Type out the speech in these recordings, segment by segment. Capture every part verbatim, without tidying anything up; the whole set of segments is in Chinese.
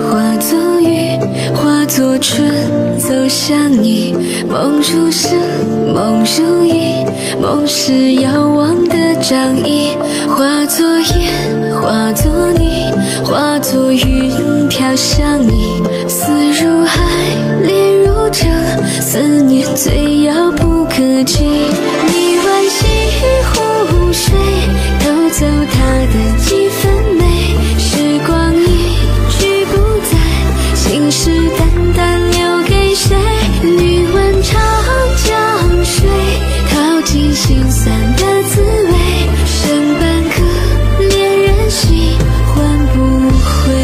化作雨，化作春，走向你。梦如声，梦如影，梦是遥望的掌印。化作烟，化作泥，化作云飘向你。思如海，恋如城，思念最遥不可及。你惋惜湖水，偷走它的几分美。时光一去不再，心事淡淡留给谁？女问长江水，淘尽心酸的滋味。剩半颗恋人心，换不回。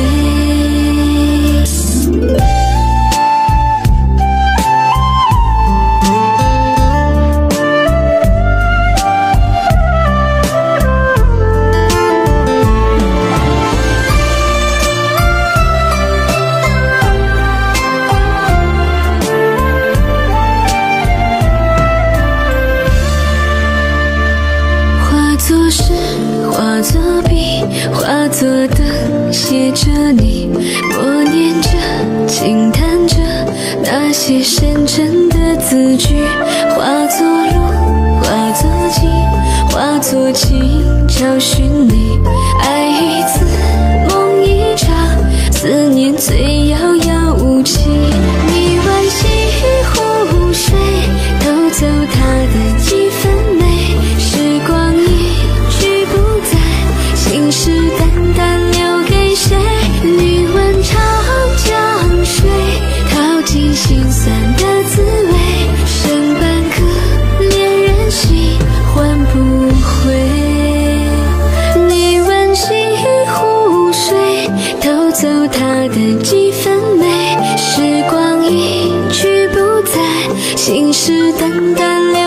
作诗，化作笔，化作灯，写着你，默念着，轻弹着那些深沉的字句。化作路，化作景，化作情，找寻你。爱一次，梦一场，思念最遥遥无期。你惋惜湖水，偷走它的几分美。时光一去不再，心事淡淡留给谁？女问长江水，淘尽心酸的滋味。剩半颗恋人心，换不回。你惋惜湖水，偷走它的几分美。时光一去不再，心事淡淡留